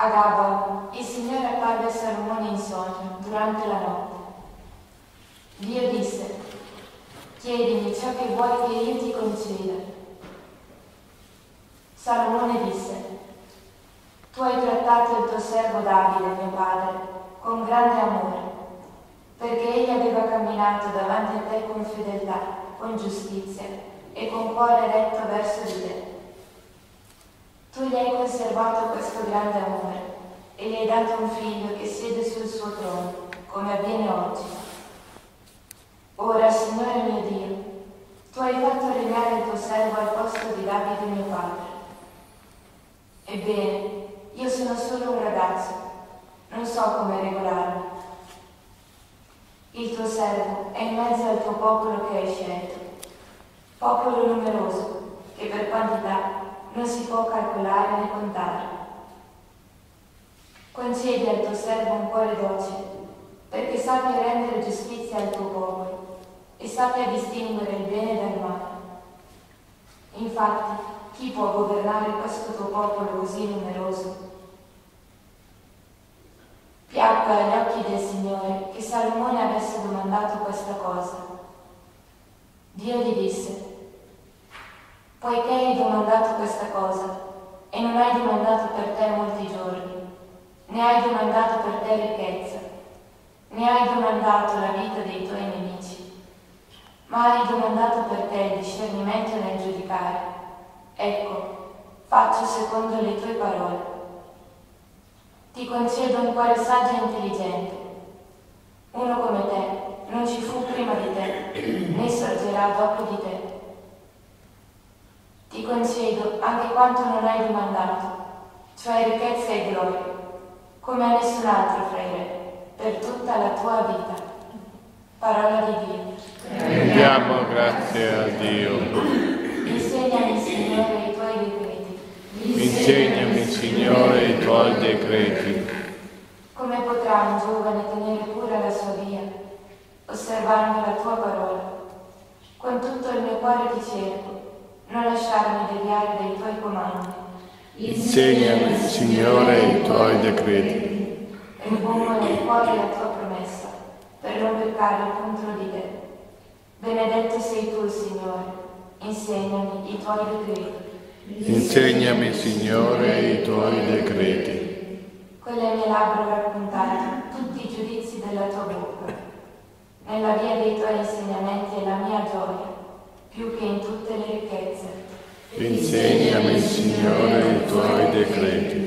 A Gabao, il Signore apparve a Salomone in sogno durante la notte. Dio disse: chiedimi ciò che vuoi che io ti conceda. Salomone disse: tu hai trattato il tuo servo Davide, mio padre, con grande amore, perché egli aveva camminato davanti a te con fedeltà, con giustizia e con cuore retto verso di te. Tu gli hai conservato questo grande amore e gli hai dato un figlio che siede sul suo trono, come avviene oggi. Ora, Signore mio Dio, tu hai fatto regnare il tuo servo al posto di Davide mio padre. Ebbene, io sono solo un ragazzo, non so come regolarmi. Il tuo servo è in mezzo al tuo popolo che hai scelto, popolo numeroso che per quantità non si può calcolare né contare. Concedi al tuo servo un cuore docile, perché sappia rendere giustizia al tuo popolo e sappia distinguere il bene dal male. Infatti, chi può governare questo tuo popolo così numeroso? Piacque agli occhi del Signore che Salomone avesse domandato questa cosa. Dio gli disse: poiché hai domandato questa cosa e non hai domandato per te molti giorni, né hai domandato per te ricchezza, né hai domandato la vita dei tuoi nemici, ma hai domandato per te il discernimento nel giudicare, ecco, faccio secondo le tue parole. Ti concedo un cuore saggio e intelligente. Uno come te non ci fu prima di te, né sorgerà dopo di te. Ti concedo anche quanto non hai domandato, cioè ricchezza e gloria, come a nessun altro fra i re, per tutta la tua vita. Parola di Dio. Rendiamo grazie a Dio. Insegnami, Signore, i tuoi decreti. Insegnami, Signore, i tuoi decreti. Come potrà un giovane tenere pura la sua via, osservando la tua parola? Con tutto il mio cuore ti cerco, non lasciarmi deviare dai tuoi comandi. Insegnami, Signore, i tuoi decreti. Ripongo nel cuore la tua promessa, per non peccare contro di te. Benedetto sei tu, Signore, insegnami i tuoi decreti. Insegnami, Signore, i tuoi decreti. Con le mie labbra raccontate tutti i giudizi della tua bocca. Nella via dei tuoi insegnamenti è la mia gioia, più che in tutte le ricchezze. Insegnami, Signore, i tuoi decreti.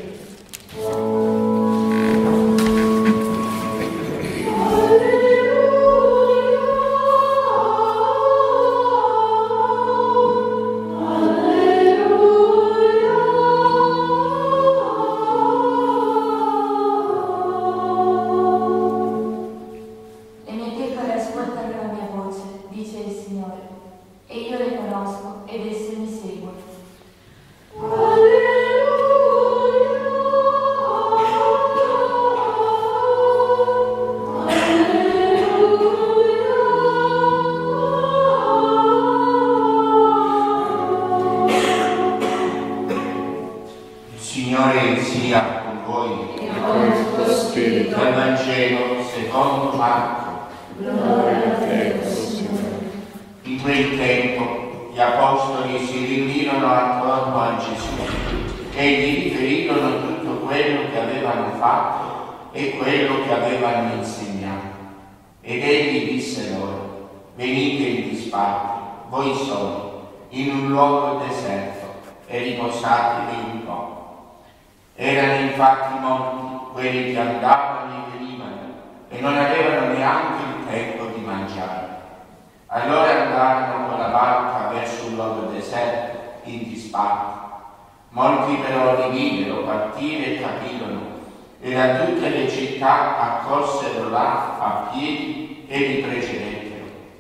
Signore sia con voi e con il tuo spirito. Dal Vangelo secondo Marco. Gloria a te, Signore. In quel tempo gli apostoli si riunirono attorno a Gesù e gli riferirono tutto quello che avevano fatto e quello che avevano insegnato. Ed egli disse loro: venite in disparte, voi soli, in un luogo deserto, e riposatevi un po'. Erano infatti molti quelli che andavano e venivano e non avevano neanche il tempo di mangiare. Allora andarono con la barca verso un luogo deserto, in disparte. Molti però li videro partire e capirono, e da tutte le città accorsero là a piedi e li precedettero.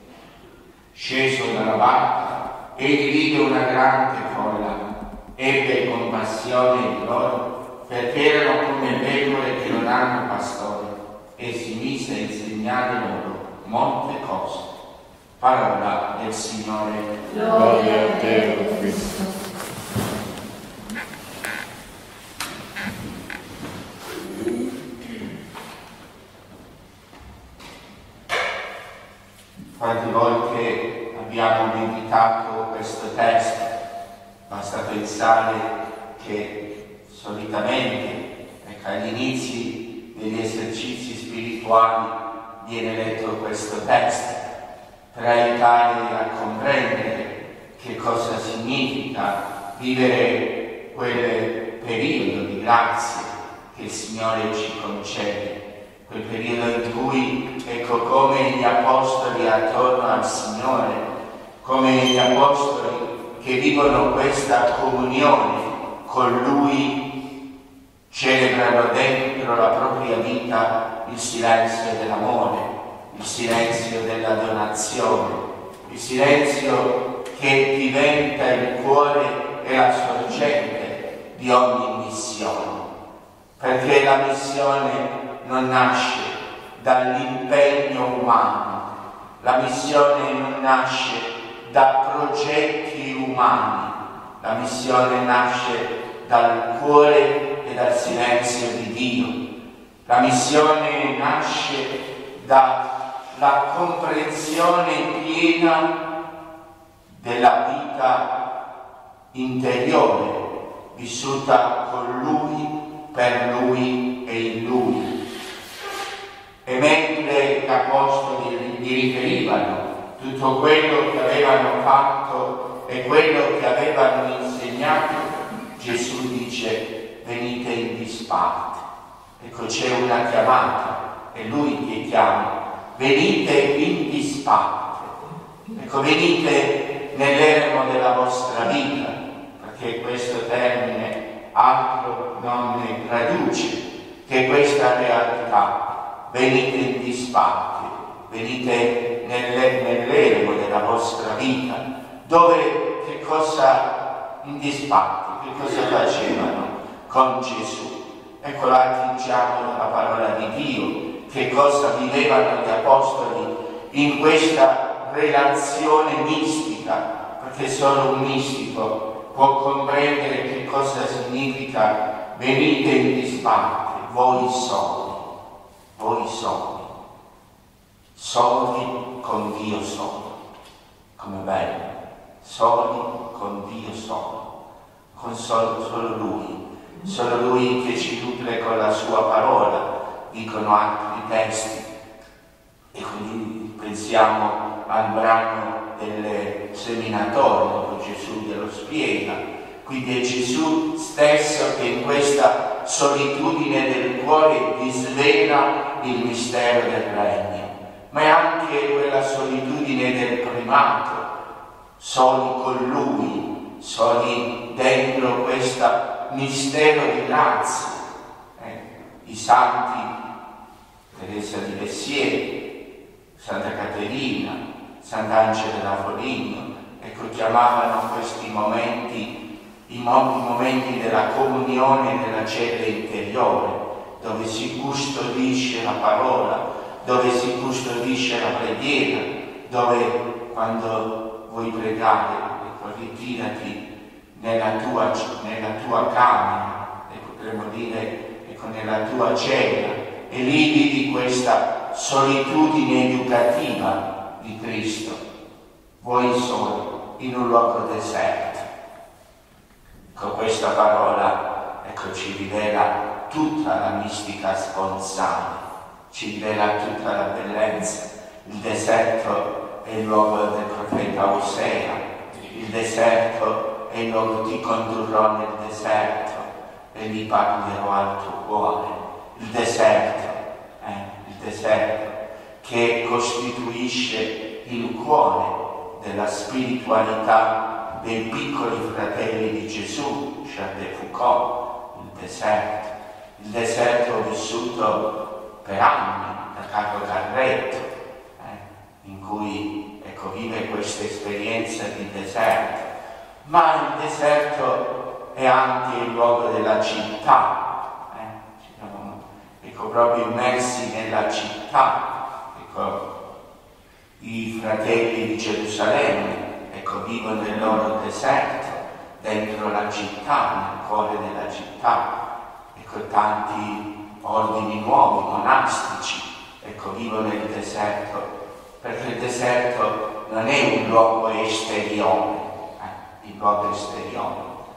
Sceso dalla barca, egli vide una grande folla, ebbe compassione di loro, perché erano come pecore che non hanno pastore, e si mise a insegnare loro molte cose. Parola del Signore. Gloria a te, o Cristo. pensare che solitamente agli inizi degli esercizi spirituali viene letto questo testo per aiutare a comprendere che cosa significa vivere quel periodo di grazia che il Signore ci concede, quel periodo in cui, ecco, come gli apostoli attorno al Signore, come gli apostoli che vivono questa comunione con Lui, celebrano dentro la propria vita il silenzio dell'amore, il silenzio della donazione, il silenzio che diventa il cuore e la sorgente di ogni missione. Perché la missione non nasce dall'impegno umano, la missione non nasce da progetti umani, la missione nasce dal cuore e dal silenzio di Dio. La missione nasce dalla comprensione piena della vita interiore, vissuta con Lui, per Lui e in Lui. E mentre gli apostoli gli riferivano tutto quello che avevano fatto e quello che avevano insegnato, Gesù dice: venite in disparte. Ecco, c'è una chiamata, è Lui che chiama: venite in disparte. Ecco, venite nell'eremo della vostra vita, perché questo termine altro non ne traduce che questa realtà. Venite in disparte, venite nell'eremo della vostra vita, dove che cosa in disparte, che cosa facevano con Gesù. Ecco, l'attingiamo dalla parola di Dio, che cosa vivevano gli apostoli in questa relazione mistica, perché solo un mistico può comprendere che cosa significa venite in disparte, voi soli con Dio solo. Come bello, soli con Dio solo, con solo Lui che ci nutre con la sua parola, dicono altri testi. E quindi pensiamo al brano del seminatorio, dove Gesù glielo spiega. Quindi è Gesù stesso che in questa solitudine del cuore disvela il mistero del regno, ma è anche quella solitudine del primato, soli con Lui, soli dentro questo mistero di grazia. I santi, Teresa di Lisieux, Santa Caterina, Sant'Angelo da Foligno, ecco, chiamavano questi momenti i momenti della comunione e della cella interiore, dove si custodisce la parola, dove si custodisce la preghiera, dove quando vuoi pregare, ecco, ritirati nella tua camera, e potremmo dire, ecco, nella tua cella, e lì vivi questa solitudine educativa di Cristo, voi soli, in un luogo deserto. Con questa parola, ecco, ci rivela tutta la mistica sponsale, ci rivela tutta la bellezza. Il deserto è il luogo del profeta Osea, il deserto è il luogo, ti condurrò nel deserto e gli parlerò al tuo cuore. Il deserto che costituisce il cuore della spiritualità dei piccoli fratelli di Gesù, Charles de Foucault, il deserto vissuto per anni da Carlo Carretto, in cui, ecco, vive questa esperienza di deserto, ma il deserto è anche il luogo della città, ecco, proprio immersi nella città, ecco, i fratelli di Gerusalemme, ecco, vivono nel loro deserto, dentro la città, nel cuore della città, ecco, tanti ordini nuovi, monastici, ecco, vivono nel deserto, perché il deserto non è un luogo esteriore,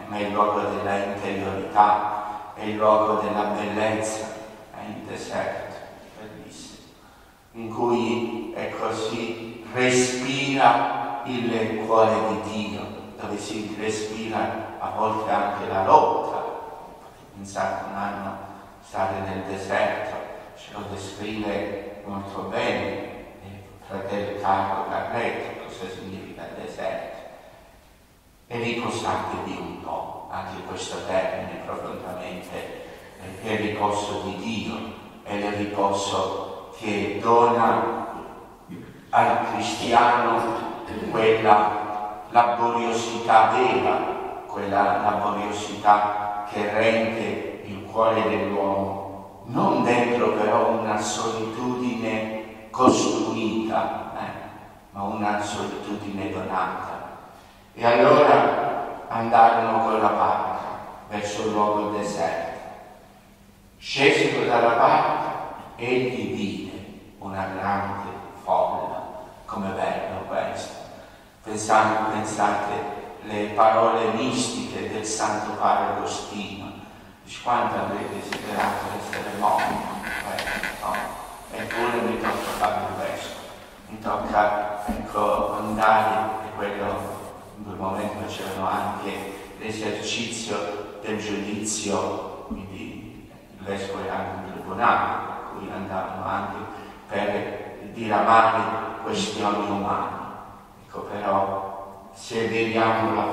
ma è il luogo della interiorità, è il luogo della bellezza, è il deserto, bellissimo, in cui si respira il cuore di Dio, dove si respira a volte anche la lotta. Pensate un anno stare nel deserto, ce lo descrive molto bene il fratello Carlo Carretto, cosa significa il deserto. E riposatevi un po', anche questo termine profondamente, è il riposo di Dio, è il riposo che dona al cristiano quella laboriosità vera, quella laboriosità che rende il cuore dell'uomo, non dentro però una solitudine costruita, ma una solitudine donata. E allora andarono con la barca verso il luogo deserto. Scesero dalla barca, egli vide una grande folla. Come bello questo. Pensate le parole mistiche del Santo Padre Agostino. Dice: quanto avrei desiderato essere morto? No. Eppure mi tocca fare questo. Mi tocca andare, e quello in quel momento facevano anche l'esercizio del giudizio, quindi il vescovo era anche un tribunale, per cui andavano anche per diramare questioni umane. Però se vediamo la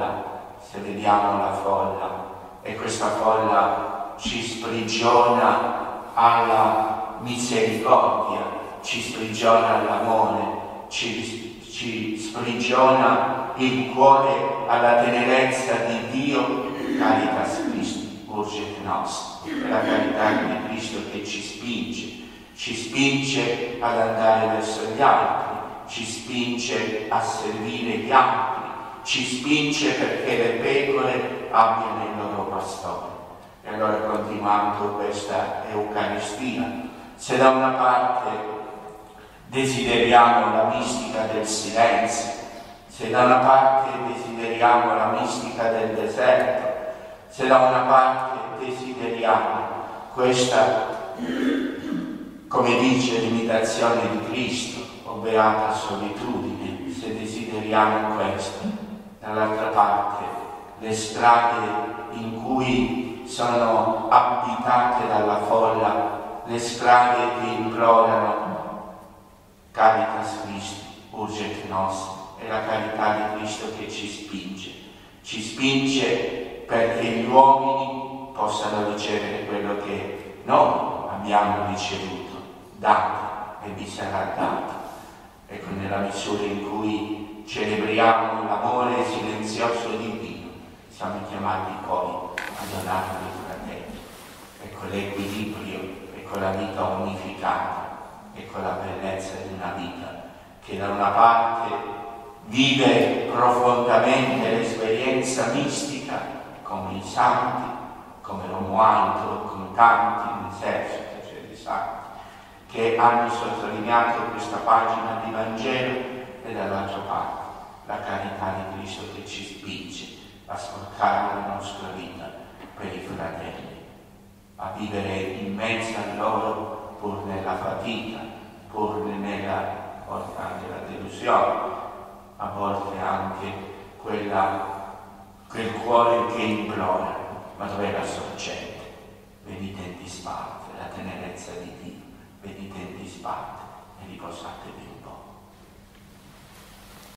folla, e questa folla ci sprigiona alla misericordia, ci sprigiona all'amore, ci sprigiona il cuore alla tenerezza di Dio, Caritas Christi urget nos. È la carità di Cristo che ci spinge ad andare verso gli altri, ci spinge a servire gli altri, ci spinge perché le pecore abbiano il loro pastore. E allora, continuando questa Eucaristia, se da una parte desideriamo la mistica del silenzio, se da una parte desideriamo la mistica del deserto, se da una parte desideriamo questa, come dice l'imitazione di Cristo, o beata solitudine, se desideriamo questo, dall'altra parte le strade in cui sono abitate dalla folla, le strade che implorano Caritas Christi urget nos, è la carità di Cristo che ci spinge perché gli uomini possano ricevere quello che noi abbiamo ricevuto. Date e vi sarà dato. Ecco, nella misura in cui celebriamo l'amore silenzioso di Dio, siamo chiamati poi a donarlo ai fratelli. Ecco l'equilibrio, ecco la vita unificata, ecco la bellezza di una vita che da una parte vive profondamente l'esperienza mistica, come i santi, come Romualdo, come tanti in esercito, cioè di santi, che hanno sottolineato questa pagina di Vangelo, e dall'altra parte la carità di Cristo che ci spinge a sporcare la nostra vita per i fratelli, a vivere in mezzo a loro pur nella fatica, pur nella, a volte anche la delusione, a volte anche quel cuore che implora, ma dov'è la sorgente? Venite in disparte, la tenerezza di Dio, venite in disparte e riposatevi.